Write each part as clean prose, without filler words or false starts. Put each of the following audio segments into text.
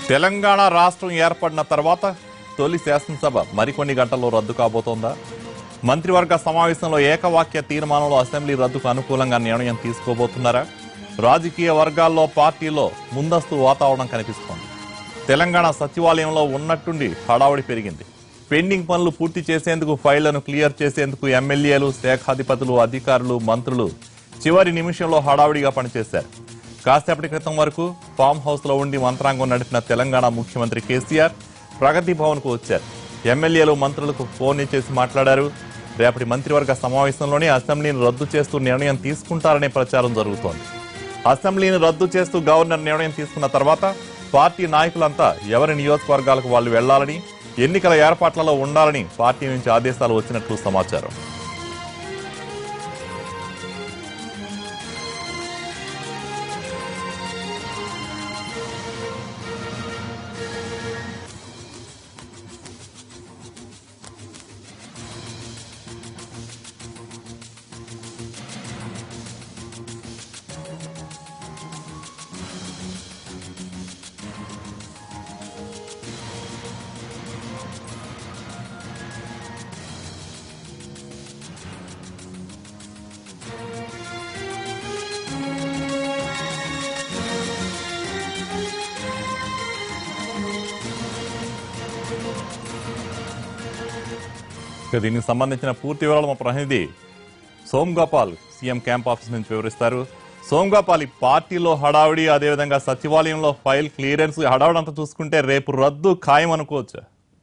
తెలంగాణ రాష్ట్రం ఏర్పడిన తర్వాత తొలి శాసనసభ మరికొన్ని గంటల్లో రద్దు కాబోతోందా? మంత్రివర్గ సమావేశంలో ఏకవాక్య తీర్మానంలో అసెంబ్లీ రద్దుకు అనుకూలంగా నిర్ణయం తీసుకోబోతున్నారా? రాజకీయ వర్గాల్లో పార్టీలో ముందస్తు వాతావరణం కనిపిస్తోంది. తెలంగాణ సచివాలయంలో ఉన్నట్టుండి హడావుడి పెరిగింది. పెండింగ్ పనులు పూర్తి చేసేందుకు ఫైళ్లను క్లియర్ చేసేందుకు ఎమ్మెల్యేలు, శాఖాధిపతులు, అధికారులు, మంత్రులు చివరి నిమిషంలో హడావుడిగా పనిచేశారు. కాసేపటి క్రితం వరకు ఫామ్ హౌస్ లో ఉండి మంత్రాంగం నడిపిన తెలంగాణ ముఖ్యమంత్రి కేసీఆర్ ప్రగతి భవన్ కు వచ్చారు. ఎమ్మెల్యేలు, మంత్రులకు ఫోన్ చేసి మాట్లాడారు. రేపటి మంత్రివర్గ సమావేశంలోనే అసెంబ్లీని రద్దు చేస్తూ నిర్ణయం తీసుకుంటారనే ప్రచారం జరుగుతోంది. అసెంబ్లీని రద్దు చేస్తూ గవర్నర్ నిర్ణయం తీసుకున్న తర్వాత పార్టీ నాయకులంతా ఎవరి నియోజకవర్గాలకు వాళ్ళు వెళ్లాలని, ఎన్నికల ఏర్పాట్లలో ఉండాలని పార్టీ నుంచి ఆదేశాలు వచ్చినట్లు సమాచారం. దీనికి సంబంధించిన పూర్తి వివరాలు మా ప్రతినిధి సోమ్గోపాల్ సీఎం క్యాంప్ ఆఫీస్ నుంచి వివరిస్తారు. సోమ్గోపాల్, ఈ పార్టీలో హడావిడి, అదేవిధంగా సచివాలయంలో ఫైల్ క్లియరెన్స్ హడావిడి అంతా చూసుకుంటే రేపు రద్దు ఖాయం అనుకోవచ్చు.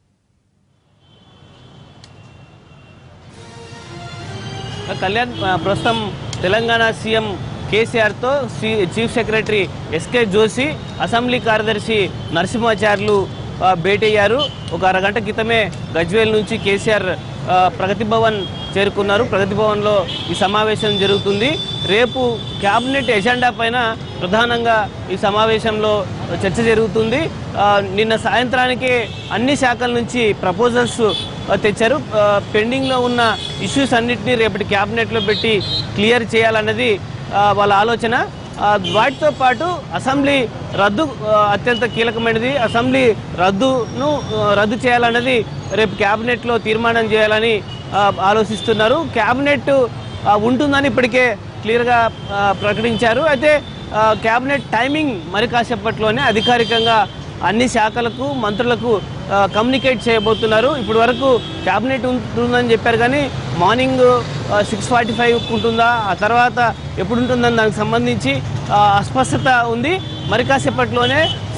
కళ్యాణ్, ప్రస్తుతం తెలంగాణ సీఎం కేసీఆర్తో chief secretary SK Joshi, assembly కార్యదర్శి నరసింహాచార్యులు భేటీ అయ్యారు. ఒక అరగంట క్రితమే గజ్వేల్ నుంచి కేసీఆర్ ప్రగతి భవన్ చేరుకున్నారు. ప్రగతి భవన్లో ఈ సమావేశం జరుగుతుంది. రేపు క్యాబినెట్ ఎజెండా పైన ప్రధానంగా ఈ సమావేశంలో చర్చ జరుగుతుంది. నిన్న సాయంత్రానికి అన్ని శాఖల నుంచి ప్రపోజల్స్ తెచ్చారు. పెండింగ్లో ఉన్న ఇష్యూస్ అన్నింటినీ రేపటి క్యాబినెట్లో పెట్టి క్లియర్ చేయాలన్నది వాళ్ళ ఆలోచన. వాటితో పాటు అసెంబ్లీ రద్దు అత్యంత కీలకమైనది. అసెంబ్లీ రద్దు చేయాలన్నది రేపు క్యాబినెట్లో తీర్మానం చేయాలని ఆలోచిస్తున్నారు. క్యాబినెట్ ఉంటుందని ఇప్పటికే క్లియర్గా ప్రకటించారు. అయితే క్యాబినెట్ టైమింగ్ మరి కాసేపట్లోనే అధికారికంగా అన్ని శాఖలకు, మంత్రులకు కమ్యూనికేట్ చేయబోతున్నారు. ఇప్పటి వరకు క్యాబినెట్ ఉంటుందని చెప్పారు, కానీ మార్నింగ్ 6:45 ఉంటుందా, ఆ తర్వాత ఎప్పుడు ఉంటుందని దానికి సంబంధించి అస్పష్టత ఉంది. మరి కాసేపట్లోనే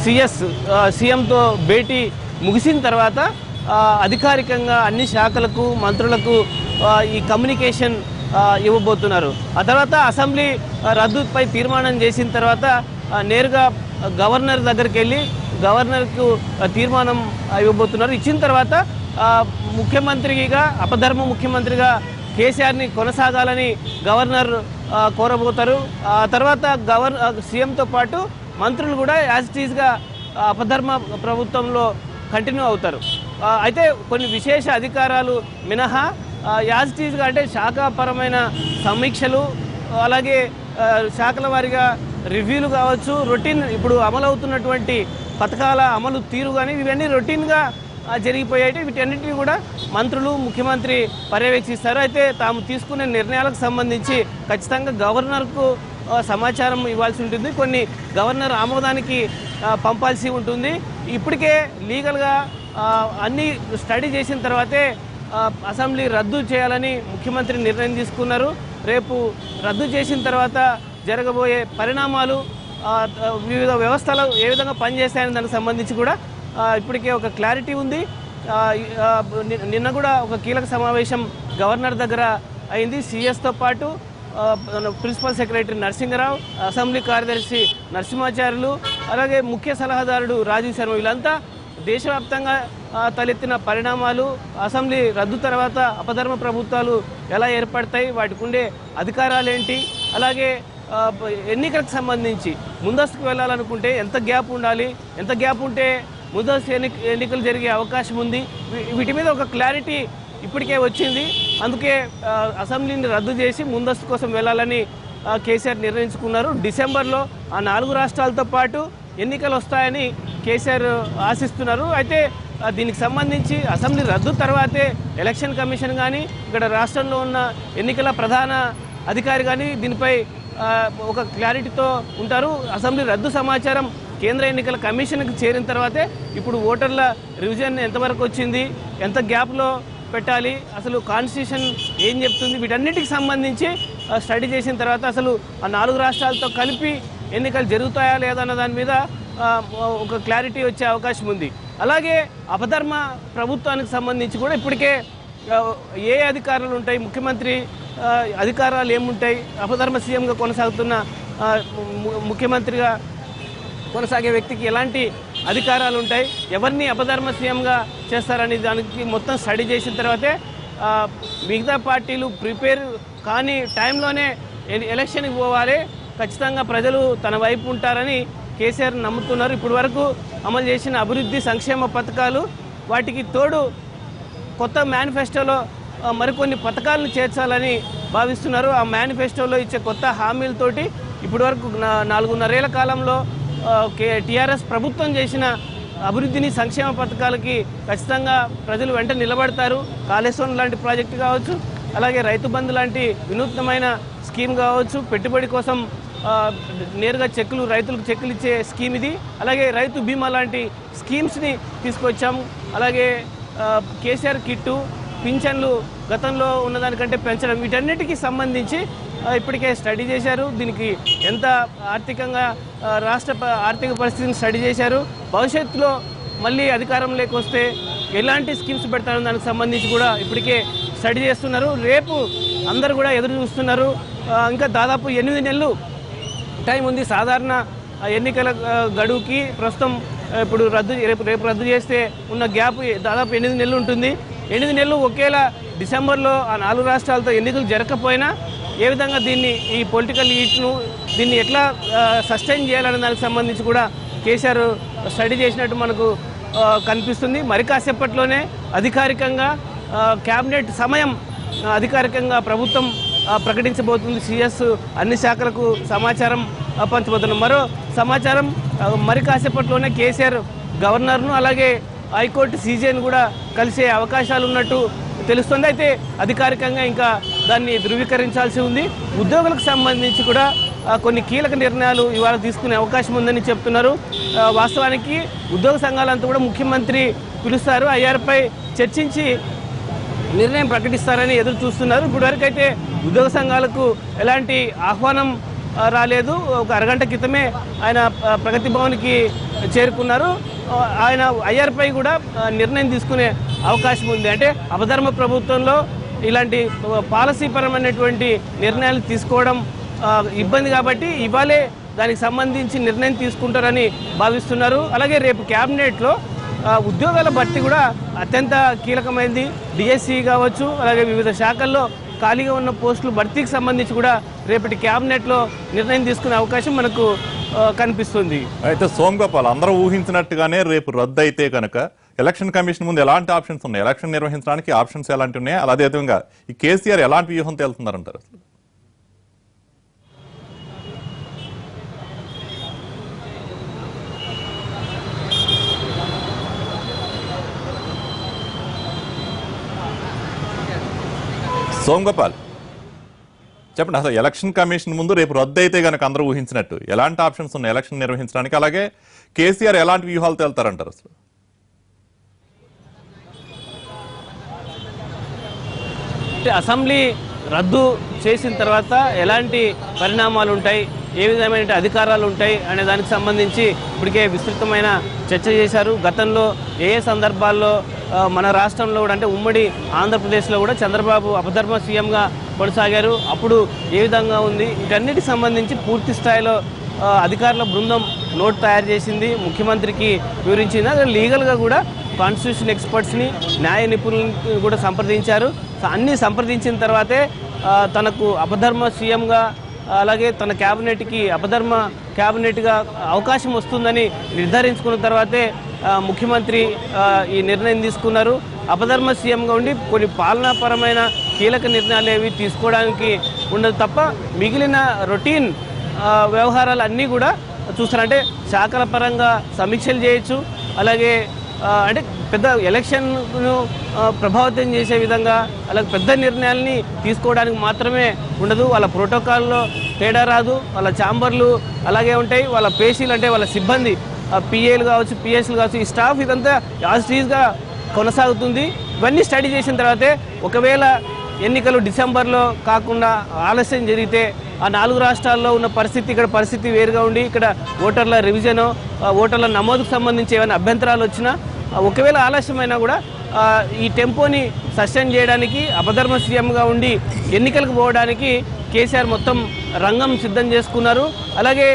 సీఎంతో భేటీ ముగిసిన తర్వాత అధికారికంగా అన్ని శాఖలకు, మంత్రులకు ఈ కమ్యూనికేషన్ ఇవ్వబోతున్నారు. ఆ తర్వాత అసెంబ్లీ రద్దుపై తీర్మానం చేసిన తర్వాత నేరుగా గవర్నర్ దగ్గరికి వెళ్ళి గవర్నర్కు తీర్మానం ఇవ్వబోతున్నారు. ఇచ్చిన తర్వాత ముఖ్యమంత్రిగా, అపధర్మ ముఖ్యమంత్రిగా కేసీఆర్ని కొనసాగాలని గవర్నర్ కోరబోతారు. ఆ తర్వాత సీఎంతో పాటు మంత్రులు కూడా యాజ్ ఇట్ ఈజ్గా అపధర్మ ప్రభుత్వంలో కంటిన్యూ అవుతారు. అయితే కొన్ని విశేష అధికారాలు మినహా యాజ్ ఇట్ ఈజ్గా, అంటే శాఖాపరమైన సమీక్షలు, అలాగే శాఖల వారీగా రివ్యూలు కావచ్చు, రొటీన్ ఇప్పుడు అమలవుతున్నటువంటి పథకాల అమలు తీరు కానీ ఇవన్నీ రొటీన్గా జరిగిపోయాయి. వీటన్నిటిని కూడా మంత్రులు, ముఖ్యమంత్రి పర్యవేక్షిస్తారు. అయితే తాము తీసుకునే నిర్ణయాలకు సంబంధించి ఖచ్చితంగా గవర్నర్కు సమాచారం ఇవ్వాల్సి ఉంటుంది. కొన్ని గవర్నర్ ఆమోదానికి పంపాల్సి ఉంటుంది. ఇప్పటికే లీగల్గా అన్నీ స్టడీ చేసిన తర్వాతే అసెంబ్లీ రద్దు చేయాలని ముఖ్యమంత్రి నిర్ణయం తీసుకున్నారు. రేపు రద్దు చేసిన తర్వాత జరగబోయే పరిణామాలు, వివిధ వ్యవస్థలు ఏ విధంగా పనిచేస్తాయని దానికి సంబంధించి కూడా ఇప్పటికే ఒక క్లారిటీ ఉంది. నిన్న కూడా ఒక కీలక సమావేశం గవర్నర్ దగ్గర అయింది. సీఎస్తో పాటు ప్రిన్సిపల్ సెక్రటరీ నరసింహరావు, అసెంబ్లీ కార్యదర్శి నరసింహాచార్యులు, అలాగే ముఖ్య సలహాదారుడు రాజీవ్ శర్మ, వీళ్ళంతా దేశవ్యాప్తంగా తలెత్తిన పరిణామాలు, అసెంబ్లీ రద్దు తర్వాత అపధర్మ ప్రభుత్వాలు ఎలా ఏర్పడతాయి, వాటికి ఉండే అధికారాలు ఏంటి, అలాగే ఎన్నికలకు సంబంధించి ముందస్తుకు వెళ్ళాలనుకుంటే ఎంత గ్యాప్ ఉండాలి, ఎంత గ్యాప్ ఉంటే ముందస్తు ఎన్నికలు జరిగే అవకాశం ఉంది, వీటి మీద ఒక క్లారిటీ ఇప్పటికే వచ్చింది. అందుకే అసెంబ్లీని రద్దు చేసి ముందస్తు కోసం వెళ్ళాలని కేసీఆర్ నిర్ణయించుకున్నారు. డిసెంబర్లో ఆ 4 రాష్ట్రాలతో పాటు ఎన్నికలు వస్తాయని కేసీఆర్ ఆశిస్తున్నారు. అయితే దీనికి సంబంధించి అసెంబ్లీ రద్దు తర్వాతే ఎలక్షన్ కమిషన్ కానీ ఇక్కడ రాష్ట్రంలో ఉన్న ఎన్నికల ప్రధాన అధికారి కానీ దీనిపై ఒక క్లారిటీతో ఉంటారు. అసెంబ్లీ రద్దు సమాచారం కేంద్ర ఎన్నికల కమిషన్కి చేరిన తర్వాతే ఇప్పుడు ఓటర్ల రివిజన్ ఎంతవరకు వచ్చింది, ఎంత గ్యాప్లో పెట్టాలి, అసలు కాన్స్టిట్యూషన్ ఏం చెప్తుంది, వీటన్నిటికి సంబంధించి స్టడీ చేసిన తర్వాత అసలు ఆ 4 రాష్ట్రాలతో కలిపి ఎన్నికలు జరుగుతాయా లేదా అన్న దాని మీద ఒక క్లారిటీ వచ్చే అవకాశం ఉంది. అలాగే అపధర్మ ప్రభుత్వానికి సంబంధించి కూడా ఇప్పటికే ఏ అధికారాలు ఉంటాయి, ముఖ్యమంత్రి అధికారాలు ఏముంటాయి, అపధర్మ సీఎంగా కొనసాగుతున్న ముఖ్యమంత్రిగా కొనసాగే వ్యక్తికి ఎలాంటి అధికారాలు ఉంటాయి, ఎవరిని అపధర్మ సీఎంగా చేస్తారని దానికి మొత్తం స్టడీ చేసిన తర్వాతే మిగతా పార్టీలు ప్రిపేర్ కానీ టైంలోనే ఎలక్షన్కి పోవాలి, ఖచ్చితంగా ప్రజలు తన వైపు ఉంటారని కేసీఆర్ నమ్ముతున్నారు. ఇప్పటి వరకు అమలు చేసిన అభివృద్ధి సంక్షేమ పథకాలు వాటికి తోడు కొత్త మేనిఫెస్టోలో మరికొన్ని పథకాలను చేర్చాలని భావిస్తున్నారు. ఆ మేనిఫెస్టోలో ఇచ్చే కొత్త హామీలతోటి ఇప్పటి వరకు 4.5 ఏళ్ల కాలంలో టీఆర్ఎస్ ప్రభుత్వం చేసిన అభివృద్ధిని సంక్షేమ పథకాలకి ఖచ్చితంగా ప్రజలు వెంట నిలబడతారు. కాళేశ్వరం లాంటి ప్రాజెక్టు కావచ్చు, అలాగే రైతు బంధు లాంటి వినూత్నమైన స్కీమ్ కావచ్చు, పెట్టుబడి కోసం నేరుగా రైతులకు చెక్కులు ఇచ్చే స్కీమ్ ఇది, అలాగే రైతు బీమా లాంటి స్కీమ్స్ని తీసుకొచ్చాము. అలాగే కేసీఆర్ కిట్టు, పింఛన్లు గతంలో ఉన్నదానికంటే పెంచడం, వీటన్నిటికీ సంబంధించి ఇప్పటికే స్టడీ చేశారు. దీనికి ఎంత ఆర్థికంగా రాష్ట్ర ఆర్థిక పరిస్థితిని స్టడీ చేశారు. భవిష్యత్తులో మళ్ళీ అధికారంలోకి వస్తే ఎలాంటి స్కీమ్స్ పెడతారో దానికి సంబంధించి కూడా ఇప్పటికే స్టడీ చేస్తున్నారు. రేపు అందరూ కూడా ఎదురు చూస్తున్నారు. ఇంకా దాదాపు 8 నెలలు టైం ఉంది సాధారణ ఎన్నికల గడువుకి. ప్రస్తుతం ఇప్పుడు రేపు రద్దు చేస్తే ఉన్న గ్యాప్ దాదాపు 8 నెలలు ఉంటుంది. 8 నెలలు ఒకేలా డిసెంబర్లో ఆ 4 రాష్ట్రాలతో ఎన్నికలు జరగకపోయినా ఏ విధంగా ఈ పొలిటికల్ హీట్ను దీన్ని ఎట్లా సస్టైన్ చేయాలనే దానికి సంబంధించి కూడా కేసీఆర్ స్టడీ చేసినట్టు మనకు కనిపిస్తుంది. మరి కాసేపట్లోనే అధికారికంగా క్యాబినెట్ సమయం అధికారికంగా ప్రభుత్వం ప్రకటించబోతుంది. సిఎస్ అన్ని శాఖలకు సమాచారం పంచబోతున్నారు. మరో సమాచారం మరి కాసేపట్లోనే కేసీఆర్ గవర్నర్ను అలాగే హైకోర్టు సీజేను కూడా కలిసే అవకాశాలు ఉన్నట్టు తెలుస్తుంది. అయితే అధికారికంగా ఇంకా దాన్ని ధృవీకరించాల్సి ఉంది. ఉద్యోగులకు సంబంధించి కూడా కొన్ని కీలక నిర్ణయాలు ఇవాళ తీసుకునే అవకాశం ఉందని చెప్తున్నారు. వాస్తవానికి ఉద్యోగ సంఘాలంతా కూడా ముఖ్యమంత్రి పిలుస్తారు, ఐఆర్పై చర్చించి నిర్ణయం ప్రకటిస్తారని ఎదురు చూస్తున్నారు. ఇప్పటివరకు అయితే ఉద్యోగ సంఘాలకు ఎలాంటి ఆహ్వానం రాలేదు. ఒక అరగంట క్రితమే ఆయన ప్రగతి భవన్కి చేరుకున్నారు. ఆయన ఐఆర్పై కూడా నిర్ణయం తీసుకునే అవకాశం ఉంది. అంటే అపధర్మ ప్రభుత్వంలో ఇలాంటి పాలసీ పరమైనటువంటి నిర్ణయాలు తీసుకోవడం ఇబ్బంది కాబట్టి ఇవాళే దానికి సంబంధించి నిర్ణయం తీసుకుంటారని భావిస్తున్నారు. అలాగే రేపు క్యాబినెట్లో ఉద్యోగాల భర్తీ కూడా అత్యంత కీలకమైంది. డిఎస్సి కావచ్చు, అలాగే వివిధ శాఖల్లో ఖాళీగా ఉన్న పోస్టులు భర్తీకి సంబంధించి కూడా రేపటి క్యాబినెట్లో నిర్ణయం తీసుకునే అవకాశం మనకు కనిపిస్తుంది. అయితే సోమగోపాల్, అందరూ ఊహించినట్టుగానే రేపు రద్దు అయితే కనుక ఎలక్షన్ కమిషన్ ముందు ఎలాంటి ఆప్షన్స్ ఉన్నాయి, ఎలక్షన్ నిర్వహించడానికి ఆప్షన్స్ ఎలాంటి ఉన్నాయి, అదే విధంగా ఈ కేసీఆర్ ఎలాంటి వ్యూహం తేలుతున్నారంటారు? సోమగోపాల్ చెప్పండి, అసలు ఎలక్షన్ కమిషన్ ముందు రేపు రద్దు అయితే కనుక అందరూ ఊహించినట్టు ఎలాంటి ఆప్షన్స్ ఉన్నాయి ఎలక్షన్ నిర్వహించడానికి, అలాగే కేసీఆర్ ఎలాంటి వ్యూహాలు తేలుతారంటారు? అసలు అసెంబ్లీ రద్దు చేసిన తర్వాత ఎలాంటి పరిణామాలు ఉంటాయి, ఏ విధమైన అధికారాలు ఉంటాయి అనే దానికి సంబంధించి ఇప్పటికే విస్తృతమైన చర్చ చేశారు. గతంలో ఏ సందర్భాల్లో మన రాష్ట్రంలో కూడా అంటే ఉమ్మడి ఆంధ్రప్రదేశ్లో కూడా చంద్రబాబు అపధర్మ సీఎంగా కొనసాగారు, అప్పుడు ఏ విధంగా ఉంది, వీటన్నిటికి సంబంధించి పూర్తి స్థాయిలో అధికారుల బృందం నోట్ తయారు చేసింది, ముఖ్యమంత్రికి వివరించింది. అదే లీగల్గా కూడా కాన్స్టిట్యూషన్ ఎక్స్పర్ట్స్ని, న్యాయ నిపుణులను కూడా సంప్రదించారు. అన్నీ సంప్రదించిన తర్వాతే తనకు అపధర్మ సీఎంగా అలాగే తన క్యాబినెట్కి అపధర్మ క్యాబినెట్గా అవకాశం వస్తుందని నిర్ధారించుకున్న తర్వాతే ముఖ్యమంత్రి ఈ నిర్ణయం తీసుకున్నారు. అపధర్మ సీఎంగా ఉండి కొన్ని పాలనాపరమైన కీలక నిర్ణయాలు ఏవి తీసుకోవడానికి ఉండదు తప్ప మిగిలిన రొటీన్ వ్యవహారాలు అన్నీ కూడా చూస్తారంటే శాఖల పరంగా సమీక్షలు చేయొచ్చు, అలాగే అంటే పెద్ద ఎలక్షన్ను ప్రభావితం చేసే విధంగా అలాగే పెద్ద నిర్ణయాల్ని తీసుకోవడానికి మాత్రమే ఉండదు. వాళ్ళ ప్రోటోకాల్లో తేడా రాదు, వాళ్ళ ఛాంబర్లు అలాగే ఉంటాయి, వాళ్ళ పేషీలు అంటే వాళ్ళ సిబ్బంది పిఏలు కావచ్చు, పిఎస్లు కావచ్చు, ఈ స్టాఫ్ ఇదంతా యాజ్ టీజ్గా కొనసాగుతుంది. ఇవన్నీ స్టడీ చేసిన తర్వాతే ఒకవేళ ఎన్నికలు డిసెంబర్లో కాకుండా ఆలస్యం జరిగితే ఆ 4 రాష్ట్రాల్లో ఉన్న పరిస్థితి ఇక్కడ పరిస్థితి వేరుగా ఉండి ఇక్కడ ఓటర్ల రివిజను, ఓటర్ల నమోదుకు సంబంధించి ఏమైనా అభ్యంతరాలు వచ్చినా ఒకవేళ ఆలస్యమైనా కూడా ఈ టెంపోని సస్టైన్ చేయడానికి అపధర్మ సీఎంగా ఉండి ఎన్నికలకు పోవడానికి కేసీఆర్ మొత్తం రంగం సిద్ధం చేసుకున్నారు. అలాగే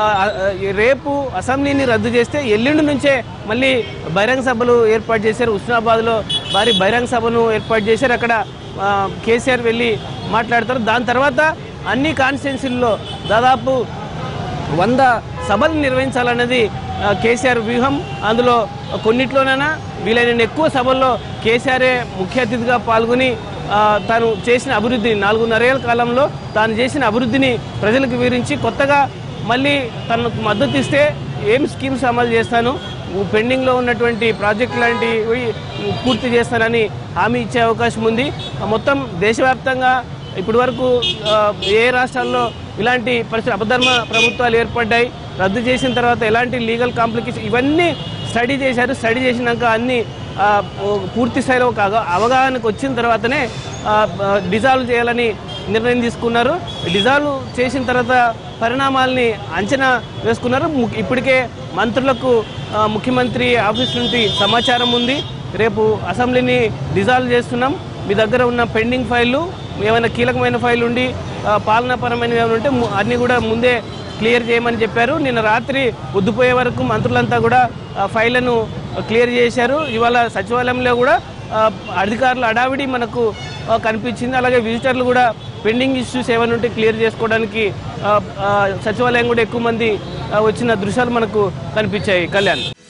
రేపు అసెంబ్లీని రద్దు చేస్తే ఎల్లుండి నుంచే మళ్ళీ బహిరంగ సభలు ఏర్పాటు చేశారు. హుస్నాబాద్లో భారీ బహిరంగ సభను ఏర్పాటు చేశారు. అక్కడ కేసీఆర్ వెళ్ళి మాట్లాడతారు. దాని తర్వాత అన్ని కాన్స్టిట్యున్సీల్లో దాదాపు 100 సభలు నిర్వహించాలన్నది కేసీఆర్ వ్యూహం. అందులో కొన్నిట్లోనైనా వీలైన ఎక్కువ సభల్లో కేసీఆరే ముఖ్య అతిథిగా పాల్గొని తాను చేసిన అభివృద్ధి 4.5 ఏళ్ల కాలంలో తాను చేసిన అభివృద్ధిని ప్రజలకు వివరించి కొత్తగా మళ్ళీ తనకు మద్దతు ఇస్తే ఏం స్కీమ్స్ అమలు చేస్తాను, పెండింగ్లో ఉన్నటువంటి ప్రాజెక్ట్ లాంటివి పూర్తి చేస్తానని హామీ ఇచ్చే అవకాశం ఉంది. మొత్తం దేశవ్యాప్తంగా ఇప్పటి వరకు ఏ రాష్ట్రాల్లో ఇలాంటి పరిస్థితి అపధర్మ ప్రభుత్వాలు ఏర్పడ్డాయి, రద్దు చేసిన తర్వాత ఎలాంటి లీగల్ కాంప్లికేషన్ ఇవన్నీ స్టడీ చేశారు. స్టడీ చేసినాక అన్ని పూర్తి స్థాయిలో ఒక అవగాహనకు వచ్చిన తర్వాతనే డిజాల్వ్ చేయాలని నిర్ణయం తీసుకున్నారు. డిజాల్వ్ చేసిన తర్వాత పరిణామాల్ని అంచనా వేసుకున్నారు. ఇప్పటికే మంత్రులకు ముఖ్యమంత్రి ఆఫీస్ నుండి సమాచారం ఉంది. రేపు అసెంబ్లీని డిజాల్వ్ చేస్తున్నాం, మీ దగ్గర ఉన్న పెండింగ్ ఫైళ్ళు ఏమైనా కీలకమైన ఫైల్ ఉండి పాలనాపరమైన ఏమైనా ఉంటే అన్నీ కూడా ముందే క్లియర్ చేయమని చెప్పారు. నిన్న రాత్రి పొద్దుపోయే వరకు మంత్రులంతా కూడా ఫైళ్లను క్లియర్ చేశారు. ఇవాళ సచివాలయంలో కూడా అధికారుల అడావిడి మనకు కనిపించింది. అలాగే విజిటర్లు కూడా పెండింగ్ ఇష్యూస్ ఏమైనా ఉంటే క్లియర్ చేసుకోవడానికి సచివాలయం కూడా ఎక్కువ మంది వచ్చిన దృశ్యాలు మనకు కనిపించాయి. కళ్యాణ్.